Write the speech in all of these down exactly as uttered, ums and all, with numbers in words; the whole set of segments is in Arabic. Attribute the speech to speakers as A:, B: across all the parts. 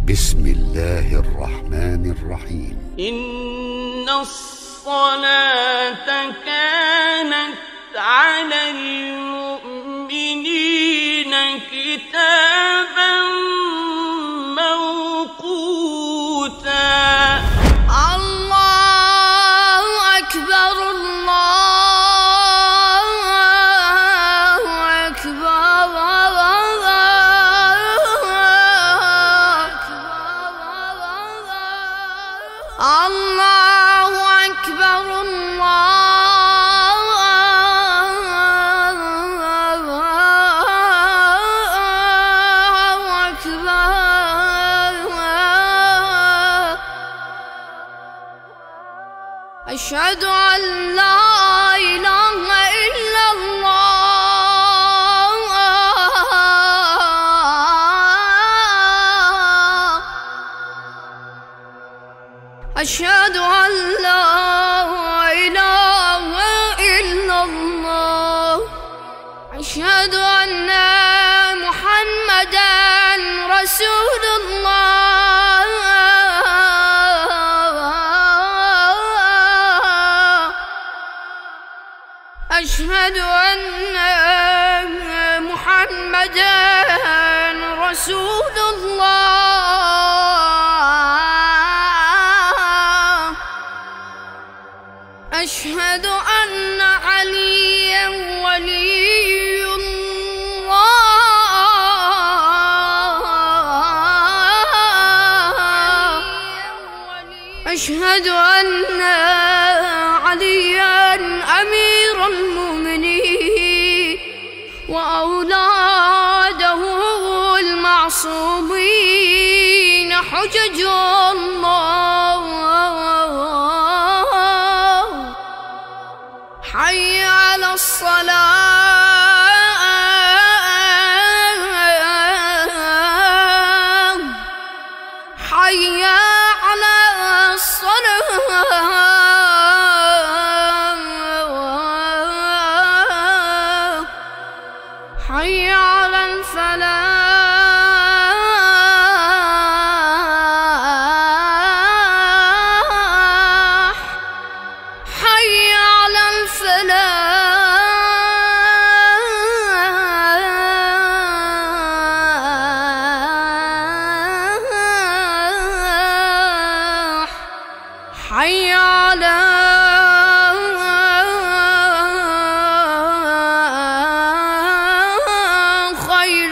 A: بسم الله الرحمن الرحيم.
B: إن الصلاة كانت على المؤمنين كتابا موقوتا.
C: الله أكبر الله أكبر الله أكبر الله أكبر. أشهد أن لا إله إلا الله أشهد أن لا إله إلا الله أشهد أن محمدًا رسول الله أشهد أن محمدًا رسول الله أشهد أن عليًا ولي الله أشهد أن عليًا أمير المؤمنين وأولاده المعصومين حجج الله. حي على الصلاة حي على الصلاة حي على الفلاح حي على الفلاح حي على خير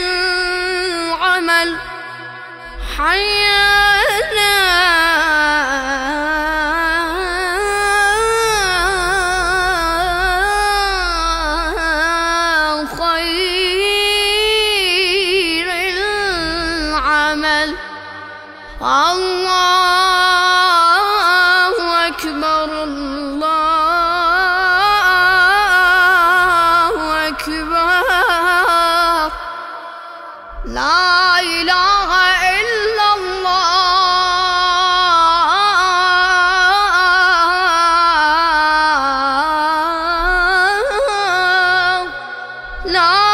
C: العمل حي على خير العمل. الله أكبر الله أكبر. لا إله إلا الله لا